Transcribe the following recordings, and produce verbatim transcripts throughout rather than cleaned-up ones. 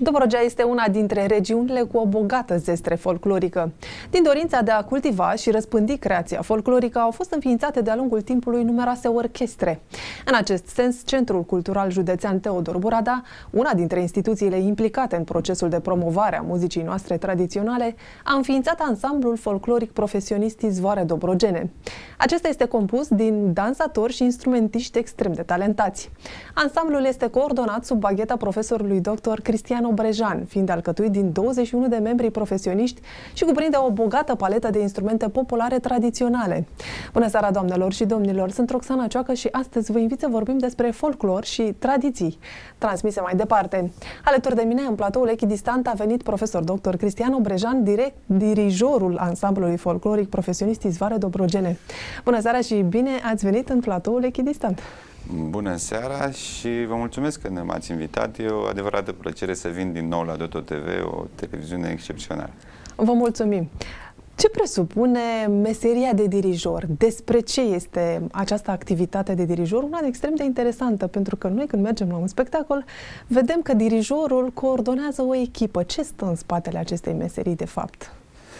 Dobrogea este una dintre regiunile cu o bogată zestre folclorică. Din dorința de a cultiva și răspândi creația folclorică au fost înființate de-a lungul timpului numeroase orchestre. În acest sens, Centrul Cultural Județean Teodor Burada, una dintre instituțiile implicate în procesul de promovare a muzicii noastre tradiționale, a înființat ansamblul folcloric profesionist Izvoare Dobrogene. Acesta este compus din dansatori și instrumentiști extrem de talentați. Ansamblul este coordonat sub bagheta profesorului doctor Cristian Obrejan, fiind alcătuit din douăzeci și unu de membri profesioniști și cuprinde o bogată paletă de instrumente populare tradiționale. Bună seara, doamnelor și domnilor! Sunt Roxana Cioacă și astăzi vă invit să vorbim despre folclor și tradiții transmise mai departe. Alături de mine, în platoul echidistant, a venit profesor doctor Cristian Obrejan, direct dirijorul ansamblului folcloric profesionist Izvoare Dobrogene. Bună seara și bine ați venit în platoul echidistant! Bună seara și vă mulțumesc că m-ați invitat. E o adevărată plăcere să vin din nou la Doto T V, o televiziune excepțională. Vă mulțumim! Ce presupune meseria de dirijor? Despre ce este această activitate de dirijor? Una extrem de interesantă, pentru că noi când mergem la un spectacol, vedem că dirijorul coordonează o echipă. Ce stă în spatele acestei meserii, de fapt?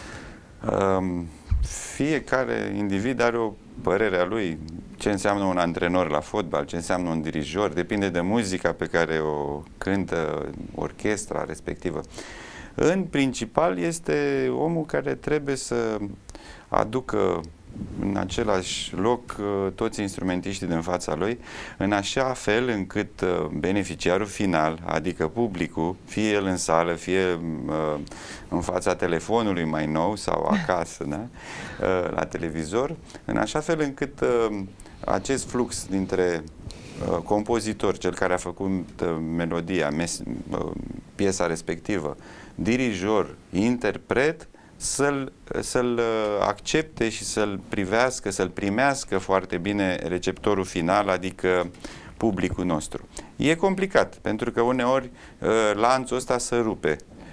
Um, fiecare individ are o părere a lui. Ce înseamnă un antrenor la fotbal, ce înseamnă un dirijor, depinde de muzica pe care o cântă orchestra respectivă. În principal este omul care trebuie să aducă în același loc toți instrumentiștii din fața lui, în așa fel încât beneficiarul final, adică publicul, fie el în sală, fie în fața telefonului mai nou sau acasă, da? La televizor, în așa fel încât acest flux dintre compozitor, cel care a făcut melodia, piesa respectivă, dirijor, interpret, să-l să-l accepte și să-l privească, să-l primească foarte bine receptorul final, adică publicul nostru. E complicat, pentru că uneori lanțul ăsta se rupe.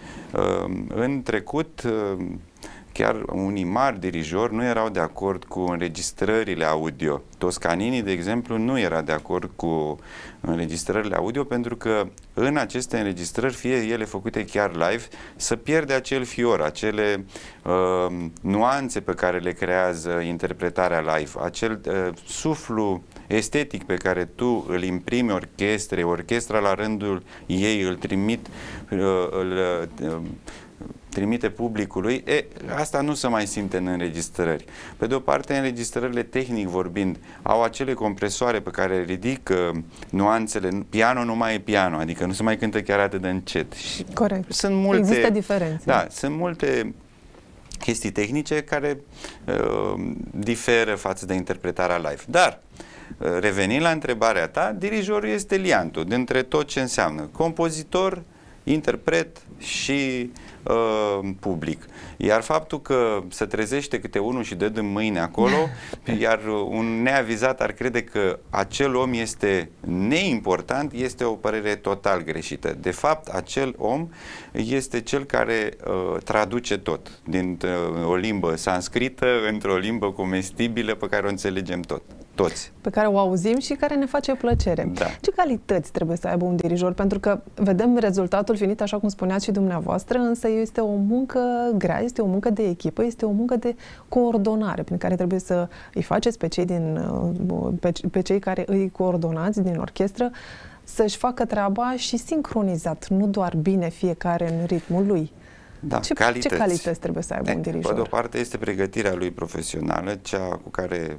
În trecut, chiar unii mari dirijori nu erau de acord cu înregistrările audio. Toscanini, de exemplu, nu era de acord cu înregistrările audio pentru că în aceste înregistrări, fie ele făcute chiar live, să pierde acel fior, acele uh, nuanțe pe care le creează interpretarea live, acel uh, suflu estetic pe care tu îl imprimi orchestre, orchestra la rândul ei îl trimit, uh, îl uh, trimite publicului, e, asta nu se mai simte în înregistrări. Pe de o parte, înregistrările tehnic vorbind au acele compresoare pe care ridică nuanțele, piano nu mai e piano, adică nu se mai cântă chiar atât de încet. Și corect. Sunt multe, există diferențe. Da, sunt multe chestii tehnice care uh, diferă față de interpretarea live. Dar, uh, revenind la întrebarea ta, dirijorul este liantul dintre tot ce înseamnă compozitor, interpret și uh, public. Iar faptul că se trezește câte unul și dă din mâine acolo, iar un neavizat ar crede că acel om este neimportant, este o părere total greșită. De fapt, acel om este cel care uh, traduce tot din uh, o limbă sanscrită într-o limbă comestibilă pe care o înțelegem tot. Toți. Pe care o auzim și care ne face plăcere. Da. Ce calități trebuie să aibă un dirijor? Pentru că vedem rezultatul finit, așa cum spuneați și dumneavoastră, însă este o muncă grea, este o muncă de echipă, este o muncă de coordonare prin care trebuie să îi faceți pe cei, din, pe, pe cei care îi coordonați din orchestră să-și facă treaba și sincronizat, nu doar bine fiecare în ritmul lui. Da, ce, calități. ce calități trebuie să aibă de, un dirijor? Pe de o parte este pregătirea lui profesională, cea cu care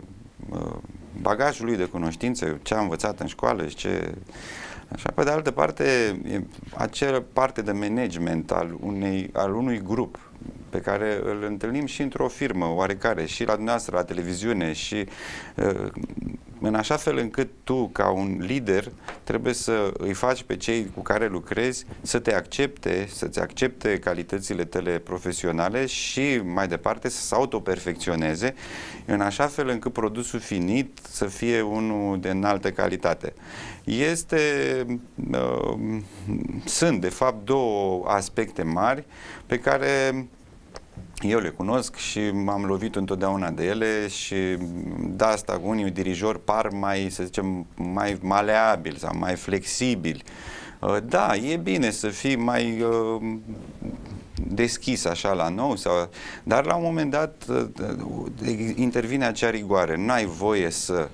bagajul lui de cunoștințe, ce a învățat în școală și ce... Așa, pe de altă parte, e acea parte de management al, unei, al unui grup pe care îl întâlnim și într-o firmă oarecare, și la dumneavoastră, la televiziune, și uh, în așa fel încât tu, ca un lider, trebuie să îi faci pe cei cu care lucrezi să te accepte, să-ți accepte calitățile tale profesionale și, mai departe, să se autoperfecționeze, în așa fel încât produsul finit să fie unul de înaltă calitate. Este, uh, sunt, de fapt, două aspecte mari pe care eu le cunosc și m-am lovit întotdeauna de ele și de asta unii dirijori par mai, să zicem, mai maleabili sau mai flexibili Da, e bine să fii mai deschis așa la nou, sau, dar la un moment dat intervine acea rigoare. N-ai voie să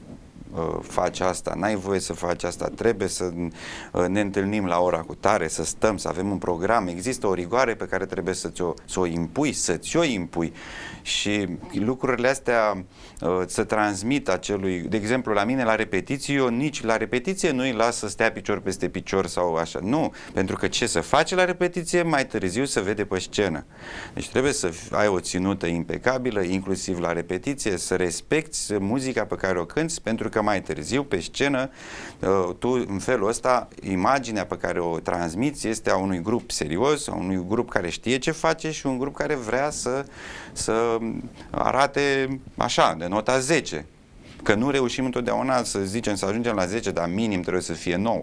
faci asta, n-ai voie să faci asta, trebuie să ne întâlnim la ora cu tare, să stăm, să avem un program. Există o rigoare pe care trebuie să ți-o, să o impui, să ți-o impui. Și lucrurile astea să transmit acelui, de exemplu, la mine la repetiție, eu nici la repetiție nu îi las să stea picior peste picior sau așa. Nu, pentru că ce să face la repetiție, mai târziu se vede pe scenă. Deci trebuie să ai o ținută impecabilă, inclusiv la repetiție, să respecti muzica pe care o cânti, pentru că mai târziu pe scenă tu în felul ăsta imaginea pe care o transmiți este a unui grup serios, a unui grup care știe ce face și un grup care vrea să, să arate așa, de nota zece. Că nu reușim întotdeauna să zicem să ajungem la zece, dar minim trebuie să fie nouă.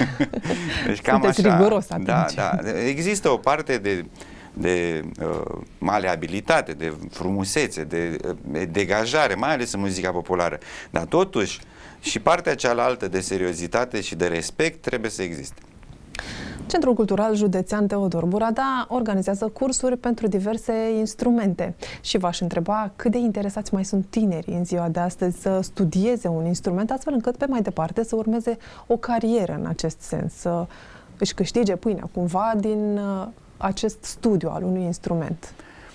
Deci cam Sunteți așa. riguros atunci. Da, da. Există o parte de de uh, maleabilitate, de frumusețe, de uh, degajare, mai ales în muzica populară. Dar totuși și partea cealaltă de seriozitate și de respect trebuie să existe. Centrul Cultural Județean Teodor Burada organizează cursuri pentru diverse instrumente și v-aș întreba cât de interesați mai sunt tinerii în ziua de astăzi să studieze un instrument, astfel încât pe mai departe să urmeze o carieră în acest sens, să își câștige pâinea cumva din uh, acest studiu al unui instrument.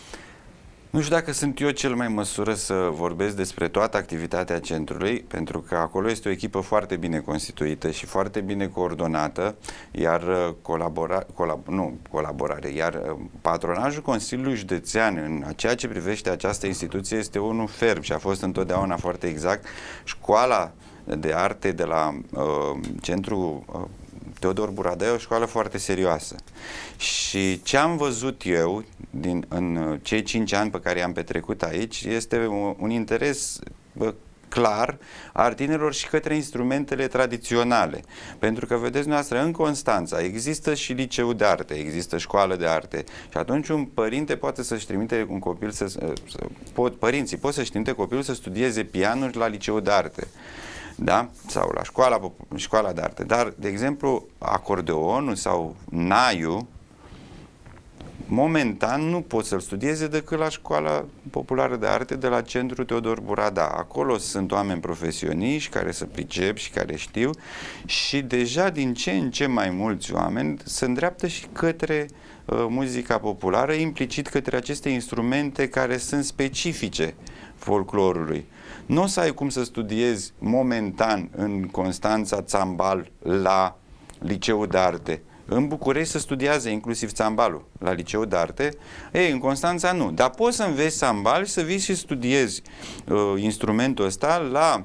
Nu știu dacă sunt eu cel mai în măsură să vorbesc despre toată activitatea centrului, pentru că acolo este o echipă foarte bine constituită și foarte bine coordonată, iar colabora, colab, nu, colaborare, iar patronajul Consiliului Județean în ceea ce privește această instituție este unul ferm și a fost întotdeauna foarte exact. Școala de arte de la uh, centrul uh, Teodor Burada e o școală foarte serioasă și ce am văzut eu din, în cei cinci ani pe care i-am petrecut aici este un, un interes bă, clar al tinerilor și către instrumentele tradiționale. Pentru că, vedeți noastră, în Constanța există și liceu de arte, există școală de arte și atunci un părinte poate să-și trimite un copil să, să pot, părinții pot să-și trimite copilul să studieze pianul la liceu de arte. Da? Sau la școala, școala de arte. Dar, de exemplu, acordeonul sau naiul, momentan nu pot să-l studieze decât la Școala Populară de Arte de la Centrul Teodor Burada. Acolo sunt oameni profesioniști care se pricep și care știu și deja din ce în ce mai mulți oameni se îndreaptă și către uh, muzica populară, implicit către aceste instrumente care sunt specifice folclorului. Nu o să ai cum să studiezi momentan în Constanța țambal la Liceul de Arte. În București se studiază inclusiv țambalul la Liceul de Arte. Ei, în Constanța nu. Dar poți să înveți țambal și să vii și studiezi uh, instrumentul ăsta la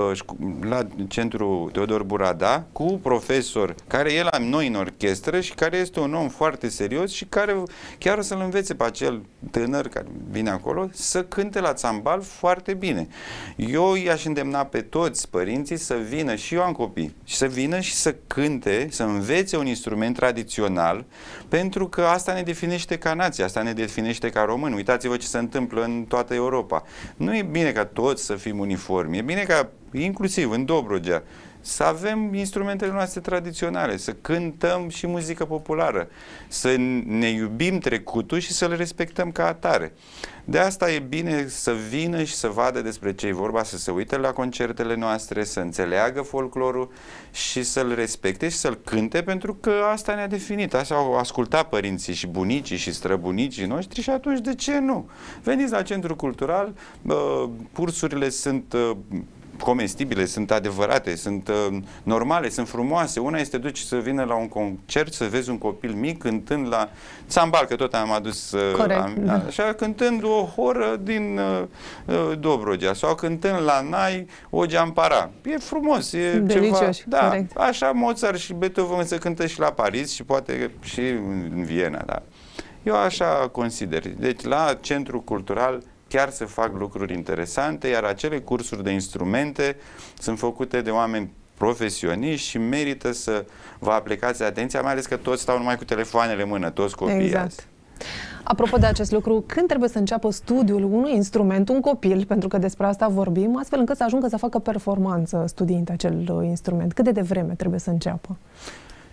la Centrul Teodor Burada cu profesor care e la noi în orchestră și care este un om foarte serios și care chiar o să-l învețe pe acel tânăr care vine acolo să cânte la țambal foarte bine. Eu i-aș îndemna pe toți părinții să vină, și eu am copii, și să vină și să cânte, să învețe un instrument tradițional, pentru că asta ne definește ca nație, asta ne definește ca români. Uitați-vă ce se întâmplă în toată Europa. Nu e bine ca toți să fim uniformi, e bine ca inclusiv în Dobrogea să avem instrumentele noastre tradiționale, să cântăm și muzică populară, să ne iubim trecutul și să-l respectăm ca atare. De asta e bine să vină și să vadă despre ce e vorba, să se uite la concertele noastre, să înțeleagă folclorul și să-l respecte și să-l cânte, pentru că asta ne-a definit. Așa au ascultat părinții și bunicii și străbunicii noștri și atunci de ce nu? Veniți la Centrul Cultural, cursurile sunt comestibile, sunt adevărate, sunt uh, normale, sunt frumoase. Una este duci să vină la un concert, să vezi un copil mic cântând la țambal, că tot am adus uh, am, așa, cântând o horă din uh, Dobrogea sau cântând la nai o geampara. E frumos, e delicios, ceva. Da, corect. așa Mozart și Beethoven se cântă și la Paris și poate și în Viena, da. Eu așa consider. Deci la Centrul Cultural chiar se fac lucruri interesante, iar acele cursuri de instrumente sunt făcute de oameni profesioniști și merită să vă aplicați atenția, mai ales că toți stau numai cu telefoanele în mână, toți copiii. Exact. Apropo de acest lucru, când trebuie să înceapă studiul unui instrument, un copil, pentru că despre asta vorbim, astfel încât să ajungă să facă performanță studiind acel instrument? Cât de devreme trebuie să înceapă?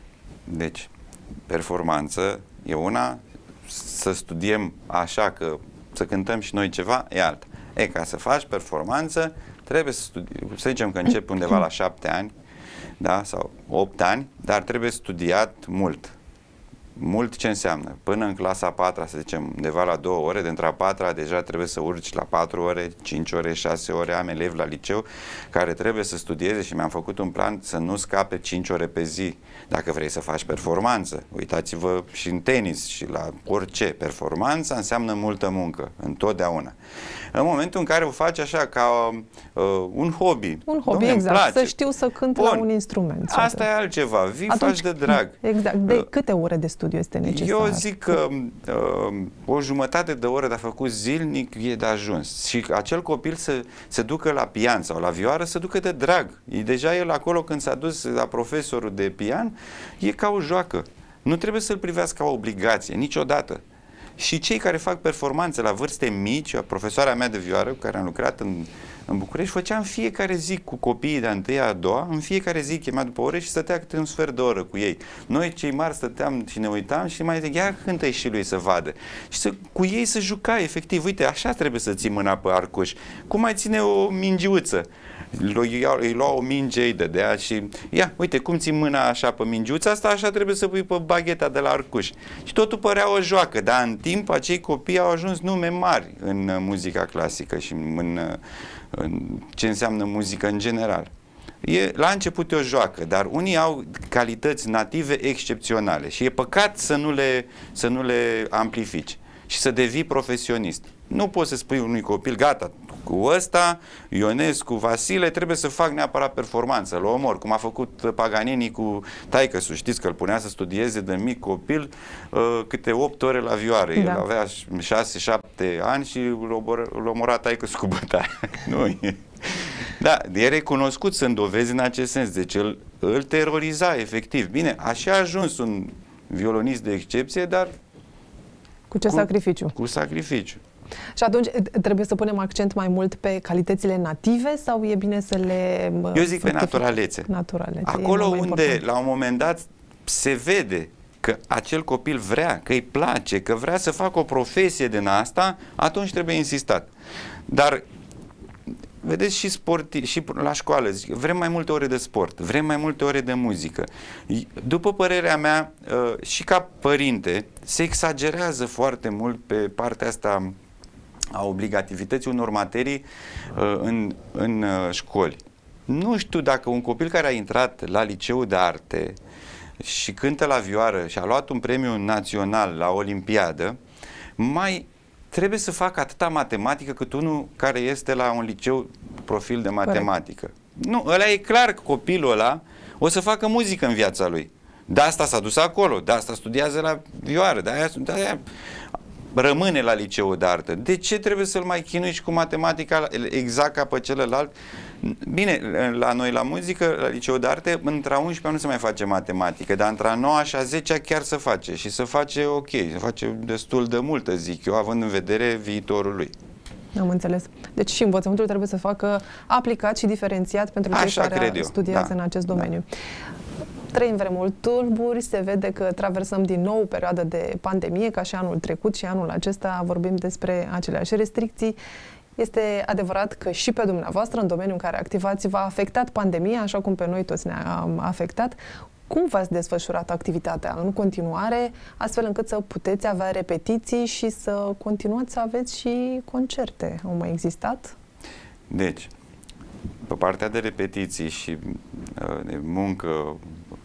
Deci, performanță e una, să studiem așa că să cântăm și noi ceva, e alta. E, ca să faci performanță, trebuie să studii, să zicem că începi undeva la șapte ani, da, sau opt ani, dar trebuie studiat mult. Mult ce înseamnă? Până în clasa a patra, să zicem, undeva la două ore, dintre a patra deja trebuie să urci la patru ore, cinci ore, șase ore, am elevi la liceu care trebuie să studieze și mi-am făcut un plan să nu scape cinci ore pe zi dacă vrei să faci performanță. Uitați-vă și în tenis și la orice. Performanța înseamnă multă muncă, întotdeauna. În momentul în care o faci așa ca uh, un hobby. Un hobby, exact. Să știu să cânt Bun. la un instrument. Asta e altceva. Vii, Atunci, faci de drag. Exact. De uh, câte ore de studiu este necesar? Eu zic că uh, o jumătate de oră de a făcut zilnic e de ajuns. Și acel copil să se ducă la pian sau la vioară, să ducă de drag. E deja el acolo când s-a dus la profesorul de pian, e ca o joacă. Nu trebuie să-l privească ca o obligație, niciodată. Și cei care fac performanțe la vârste mici, profesoara mea de vioară, cu care am lucrat în, în București, făcea în fiecare zi cu copiii de a întâia, a doua, în fiecare zi chemea după ore și stătea câte un sfert de oră cu ei. Noi, cei mari, stăteam și ne uitam și mai zic, ia cântă și lui să vadă. Și să, cu ei să juca, efectiv. Uite, așa trebuie să ții mâna pe arcuș. Cum mai ține o mingiuță? Îi lua o minge, îi dădea și ia, uite, cum ții mâna așa pe mingiuța asta, așa trebuie să pui pe bagheta de la arcuș. Și totul părea o joacă, dar în timp acei copii au ajuns nume mari în muzica clasică și în, în ce înseamnă muzică în general. E, la început e o joacă, dar unii au calități native excepționale și e păcat să nu le, să nu le amplifici și să devii profesionist. Nu poți să spui unui copil, gata, cu ăsta, Ionescu, Vasile, trebuie să fac neapărat performanță, îl omor, cum a făcut Paganini cu taică-su. Știți că îl punea să studieze de mic copil uh, câte opt ore la vioară. Da. El avea șase șapte ani și îl omora taică-su cu bătaie. Nu e. Da, e recunoscut, sunt dovezi în acest sens. Deci îl, îl teroriza, efectiv. Bine, așa a ajuns un violonist de excepție, dar cu ce cu, sacrificiu? Cu sacrificiu. Și atunci trebuie să punem accent mai mult pe calitățile native sau e bine să le... Eu zic pe naturalețe. naturalețe. Acolo unde, important. La un moment dat, se vede că acel copil vrea, că îi place, că vrea să facă o profesie din asta, atunci trebuie insistat. Dar vedeți și, sporti, și la școală, zic, vrem mai multe ore de sport, vrem mai multe ore de muzică. După părerea mea, și ca părinte, se exagerează foarte mult pe partea asta a obligativității unor materii în, în școli. Nu știu dacă un copil care a intrat la liceul de arte și cântă la vioară și a luat un premiu național la Olimpiadă, mai trebuie să facă atâta matematică cât unul care este la un liceu profil de matematică. Corect. Nu, ăla e clar că copilul ăla o să facă muzică în viața lui. De asta s-a dus acolo, de asta studiază la vioară, de aia, de aia rămâne la liceul de artă. De ce trebuie să-l mai chinui și cu matematica exact ca pe celălalt? Bine, la noi la muzică, la liceul de arte, între a unsprezecea nu se mai face matematică, dar între a noua și a zecea chiar se face și se face ok, se face destul de multă, zic eu, având în vedere viitorul lui. Am înțeles. Deci și învățământul trebuie să facă aplicat și diferențiat pentru cei Așa care studiază da. în acest domeniu. Da. Trăim vremuri tulburi, se vede că traversăm din nou o perioadă de pandemie, ca și anul trecut și anul acesta vorbim despre aceleași restricții. Este adevărat că și pe dumneavoastră, în domeniul în care activați, v-a afectat pandemia, așa cum pe noi toți ne-a afectat. Cum v-ați desfășurat activitatea în continuare, astfel încât să puteți avea repetiții și să continuați să aveți și concerte? Au mai existat? Deci, pe partea de repetiții și de muncă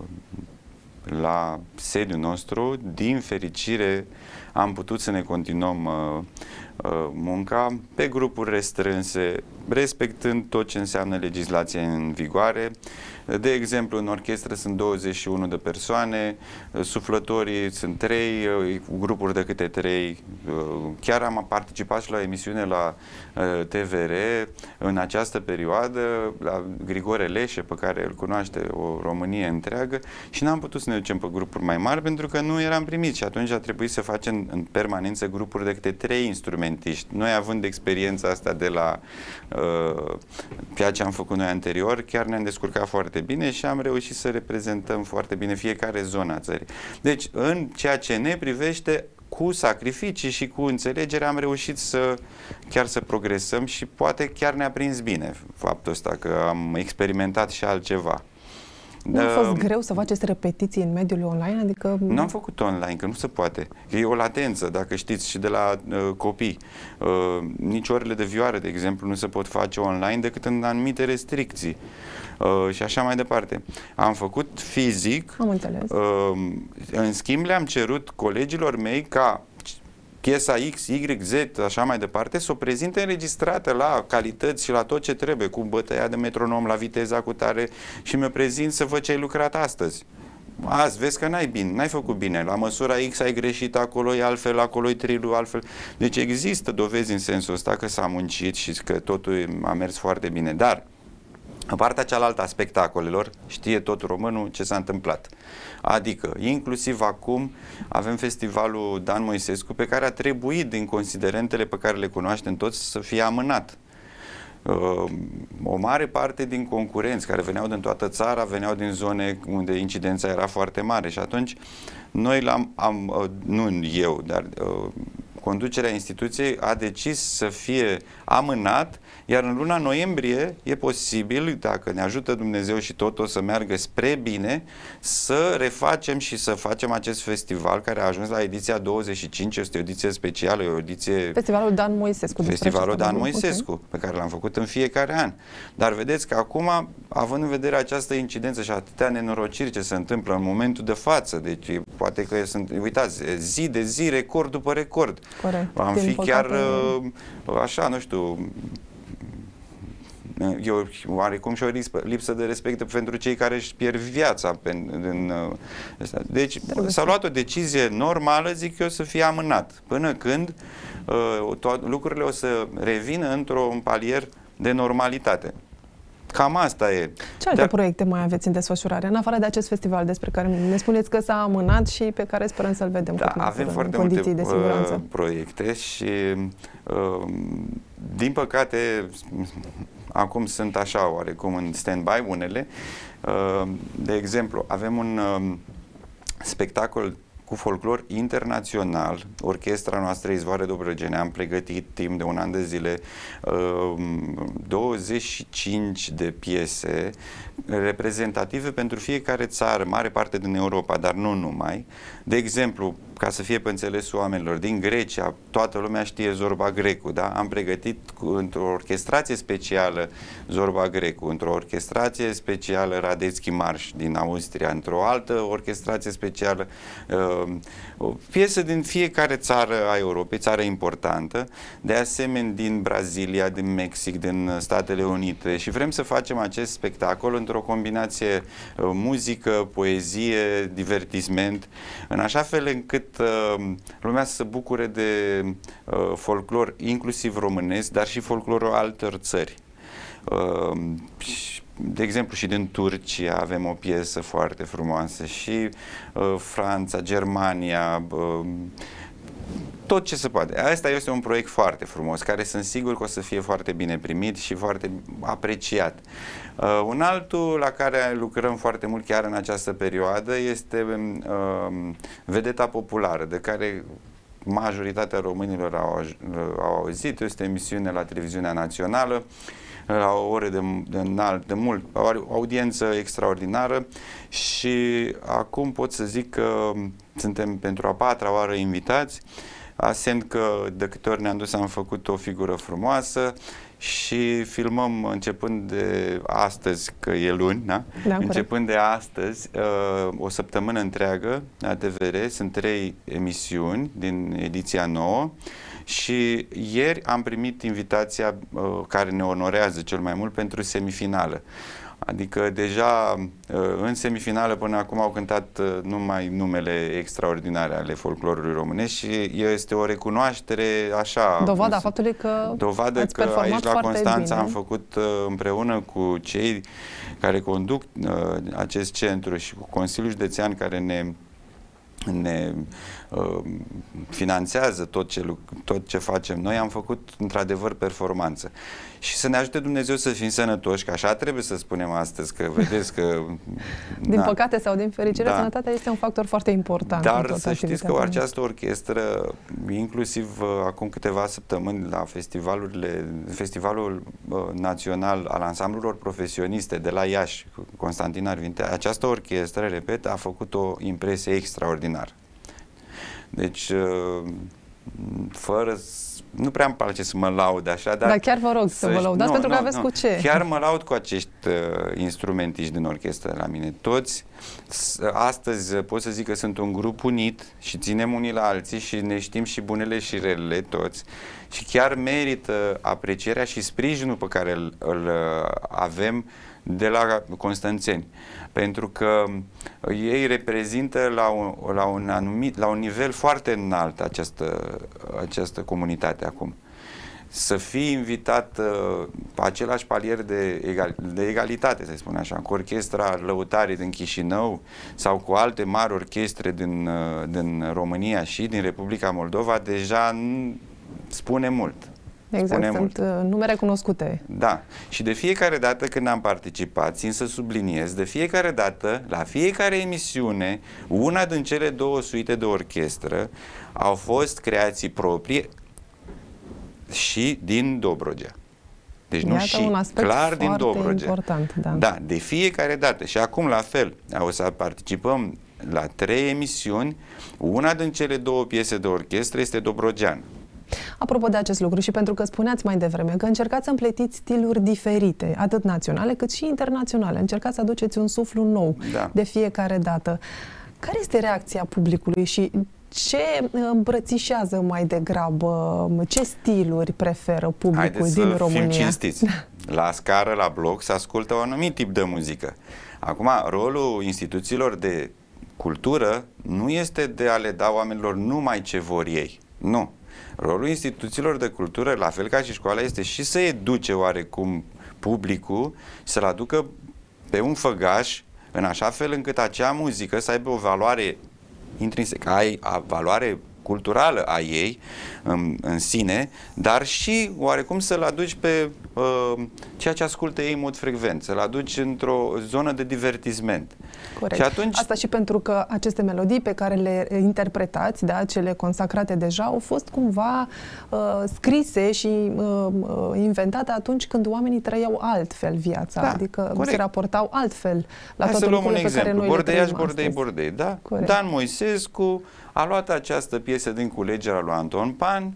la sediul nostru, din fericire, am putut să ne continuăm uh, uh, munca pe grupuri restrânse, respectând tot ce înseamnă legislația în vigoare. De exemplu, în orchestră sunt douăzeci și unu de persoane, suflătorii sunt trei, grupuri de câte trei. Chiar am participat și la emisiune la T V R în această perioadă, la Grigore Leșe, pe care îl cunoaște o Românie întreagă, și n-am putut să ne ducem pe grupuri mai mari pentru că nu eram primiți și atunci a trebuit să facem în permanență grupuri de câte trei instrumente instrumentiști. Noi, având experiența asta de la uh, ceea ce am făcut noi anterior, chiar ne-am descurcat foarte bine și am reușit să reprezentăm foarte bine fiecare zonă a țării. Deci, în ceea ce ne privește, cu sacrificii și cu înțelegere am reușit să chiar să progresăm și poate chiar ne-a prins bine faptul ăsta că am experimentat și altceva. Nu a fost greu să faceți repetiții în mediul online? Adică... Nu am făcut online, că nu se poate. E o latență, dacă știți, și de la uh, copii. Uh, nici orele de vioară, de exemplu, nu se pot face online decât în anumite restricții. Uh, și așa mai departe. Am făcut fizic. Am înțeles. Uh, în schimb, le-am cerut colegilor mei ca piesa X, Y, Z, așa mai departe, să o prezinte înregistrată la calități și la tot ce trebuie, cu bătăia de metronom, la viteza cu tare, și mi-o prezint să văd ce ai lucrat astăzi. Azi vezi că n-ai bine, n-ai făcut bine, la măsura X ai greșit, acolo e altfel, acolo e trilul altfel. Deci există dovezi în sensul ăsta că s-a muncit și că totul a mers foarte bine, dar în partea cealaltă a spectacolelor știe tot românul ce s-a întâmplat. Adică, inclusiv acum, avem festivalul Dan Moisescu, pe care a trebuit, din considerentele pe care le cunoaștem toți, să fie amânat. O mare parte din concurenți care veneau din toată țara, veneau din zone unde incidența era foarte mare și atunci noi l-am, am, nu eu, dar conducerea instituției a decis să fie amânat, iar în luna noiembrie e posibil, dacă ne ajută Dumnezeu și tot o să meargă spre bine, să refacem și să facem acest festival care a ajuns la ediția douăzeci și cinci, este o ediție specială, o ediție... Festivalul Dan Moisescu. Festivalul Dan Moisescu, okay, pe care l-am făcut în fiecare an. Dar vedeți că acum, având în vedere această incidență și atâtea nenorociri ce se întâmplă în momentul de față, deci poate că sunt, uitați, zi de zi, record după record. Corect. Am fi chiar așa, nu știu, eu oarecum și o lipsă de respect pentru cei care își pierd viața. În, deci s-a luat o decizie normală, zic eu, să fie amânat până când uh, lucrurile o să revină într-un palier de normalitate. Cam asta e. Ce alte Dar... proiecte mai aveți în desfășurare, în afară de acest festival despre care ne spuneți că s-a amânat și pe care sperăm să-l vedem da, cât mai avem curând, foarte în condiții multe de siguranță. Uh, proiecte și uh, din păcate acum sunt așa oarecum în stand-by unele. Uh, de exemplu, avem un uh, spectacol cu folclor internațional. Orchestra noastră Izvoare Dobrogene am pregătit timp de un an de zile douăzeci și cinci de piese reprezentative pentru fiecare țară, mare parte din Europa, dar nu numai. De exemplu, ca să fie pe înțelesul oamenilor, din Grecia, toată lumea știe Zorba Grecu, da? Am pregătit într-o orchestrație specială Zorba Grecu, într-o orchestrație specială Radetzky Marș din Austria, într-o altă orchestrație specială, uh, o piesă din fiecare țară a Europei, țară importantă, de asemenea din Brazilia, din Mexic, din Statele Unite, și vrem să facem acest spectacol într-o combinație uh, muzică, poezie, divertisment, în așa fel încât uh, lumea să se bucure de uh, folclor, inclusiv românesc, dar și folclorul altor țări. Uh, de exemplu, și din Turcia avem o piesă foarte frumoasă, și uh, Franța, Germania, uh, tot ce se poate. Asta este un proiect foarte frumos, care sunt sigur că o să fie foarte bine primit și foarte apreciat. Uh, un altul la care lucrăm foarte mult chiar în această perioadă este uh, Vedeta Populară, de care majoritatea românilor au, au auzit. Este o emisiune la televiziunea națională, la o oră de, de înalt, de mult, o audiență extraordinară, și acum pot să zic că suntem pentru a patra oară invitați, asemn că de câte ori ne-am dus am făcut o figură frumoasă și filmăm începând de astăzi, că e luni, da? Da, începând de astăzi, o săptămână întreagă la T V R, sunt trei emisiuni din ediția nouă. Și ieri am primit invitația uh, care ne onorează cel mai mult pentru semifinală. Adică deja uh, în semifinală până acum au cântat uh, numai numele extraordinare ale folclorului românesc și este o recunoaștere așa... Dovada faptului că Dovadă ați că aici la Constanța bine. am făcut uh, împreună cu cei care conduc uh, acest centru și cu Consiliul Județean care ne ne uh, finanțează tot ce, tot ce facem noi, am făcut într-adevăr performanță. Și să ne ajute Dumnezeu să fim sănătoși, că așa trebuie să spunem astăzi, că vedeți că... Din na, păcate sau din fericire, da, sănătatea este un factor foarte important. Dar să știți că această orchestră, inclusiv acum câteva săptămâni la festivalurile, Festivalul Național al Ansamblurilor Profesioniste de la Iași, Constantin Arvinte, această orchestră, repet, a făcut o impresie extraordinară. Deci, fără... Nu prea îmi place să mă laud așa, dar... Dar chiar vă rog să vă laudați, pentru că aveți nu. cu ce. Chiar mă laud cu acești uh, instrumentiști din orchestră la mine. Toți, astăzi pot să zic că sunt un grup unit și ținem unii la alții și ne știm și bunele și relele toți și chiar merită aprecierea și sprijinul pe care îl, îl avem de la constanțeni. Pentru că ei reprezintă la un, la un anumit, la un nivel foarte înalt această, această comunitate acum. Să fii invitat uh, pe același palier de, egal, de egalitate, să spun așa, cu orchestra Lăutarii din Chișinău sau cu alte mari orchestre din, uh, din România și din Republica Moldova, deja spune mult. Exact, sunt mult. numere cunoscute. Da. Și de fiecare dată când am participat, țin să subliniez, de fiecare dată, la fiecare emisiune, una din cele două suite de orchestră au fost creații proprii și din Dobrogea. Deci Iată nu și, un aspect clar din Dobrogea. Important, da. Da, de fiecare dată. Și acum la fel, o să participăm la trei emisiuni, una din cele două piese de orchestră este dobrogeană. Apropo de acest lucru și pentru că spuneați mai devreme că încercați să împletiți stiluri diferite, atât naționale cât și internaționale, încercați să aduceți un suflu nou, da, de fiecare dată. Care este reacția publicului și ce îmbrățișează mai degrabă, ce stiluri preferă publicul Haideți din să România? Fim cinstiți. La scară, la bloc, se ascultă un anumit tip de muzică. Acum, rolul instituțiilor de cultură nu este de a le da oamenilor numai ce vor ei. Nu. Rolul instituțiilor de cultură, la fel ca și școala, este și să educe oarecum publicul, să-l aducă pe un făgaș, în așa fel încât acea muzică să aibă o valoare intrinsecă, ai a valoare culturală a ei în, în sine, dar și oarecum să-l aduci pe uh, ceea ce ascultă ei în mod frecvent, să-l aduci într-o zonă de divertisment. Corect. Și atunci... Asta și pentru că aceste melodii pe care le interpretați, da, cele consacrate deja, au fost cumva uh, scrise și uh, inventate atunci când oamenii trăiau altfel viața, da, adică corect, se raportau altfel la Hai toate lucrurile pe care noi Bordeiaș, le trăim Bordei, astăzi. Bordei, da? Corect. Dan Moisescu a luat această piesă din culegerea lui Anton Pan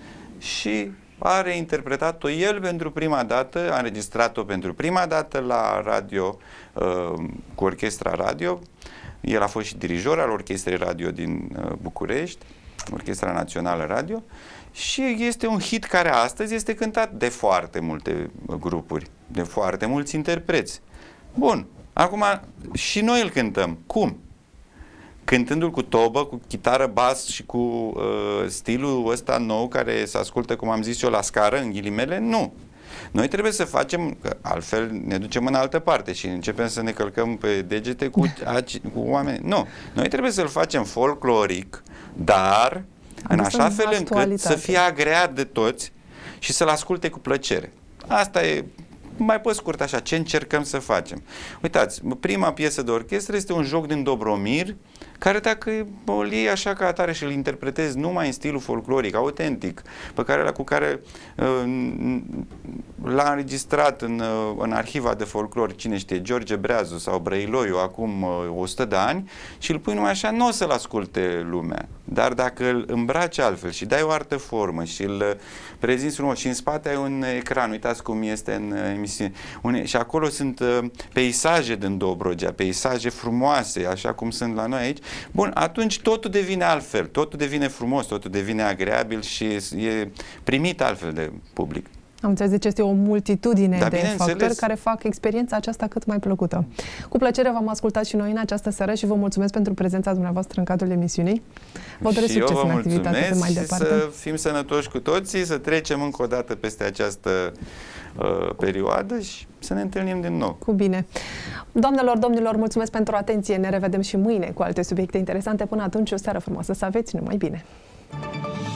și a reinterpretat-o el pentru prima dată, a înregistrat-o pentru prima dată la radio, uh, cu orchestra radio. El a fost și dirijor al orchestrei radio din uh, București, Orchestra Națională Radio, și este un hit care astăzi este cântat de foarte multe grupuri, de foarte mulți interpreți. Bun, acum și noi îl cântăm. Cum? Cântându-l cu tobă, cu chitară, bas și cu uh, stilul ăsta nou care se ascultă, cum am zis eu, la scară, în ghilimele? Nu. Noi trebuie să facem, că altfel ne ducem în altă parte și începem să ne călcăm pe degete cu, cu oameni. Nu. Noi trebuie să-l facem folcloric, dar în așa fel încât să fie agreat de toți și să-l asculte cu plăcere. Asta e mai pe scurt așa, ce încercăm să facem. Uitați, prima piesă de orchestră este un joc din Dobromir, care dacă îl iei așa ca atare și îl interpretezi numai în stilul folcloric, autentic, pe care, cu care uh, l-a înregistrat în, uh, în arhiva de folclor, cine știe, George Breazu sau Brăiloiu, acum uh, o sută de ani, și îl pui numai așa, nu o să-l asculte lumea. Dar dacă îl îmbraci altfel și dai o altă formă și îl prezinți frumos și în spate ai un ecran, uitați cum este în emisiune, une, și acolo sunt uh, peisaje din Dobrogea, peisaje frumoase, așa cum sunt la noi aici, bun, atunci totul devine altfel, totul devine frumos, totul devine agreabil și e primit altfel de public. Am înțeles, deci este o multitudine da, de factori care fac experiența aceasta cât mai plăcută. Cu plăcere v-am ascultat și noi în această seară și vă mulțumesc pentru prezența dumneavoastră în cadrul emisiunii. Vă doresc succes în activitate pe mai departe. Să fim sănătoși cu toții, să trecem încă o dată peste această uh, perioadă și să ne întâlnim din nou. Cu bine. Doamnelor, domnilor, mulțumesc pentru atenție. Ne revedem și mâine cu alte subiecte interesante. Până atunci, o seară frumoasă să aveți. Numai bine!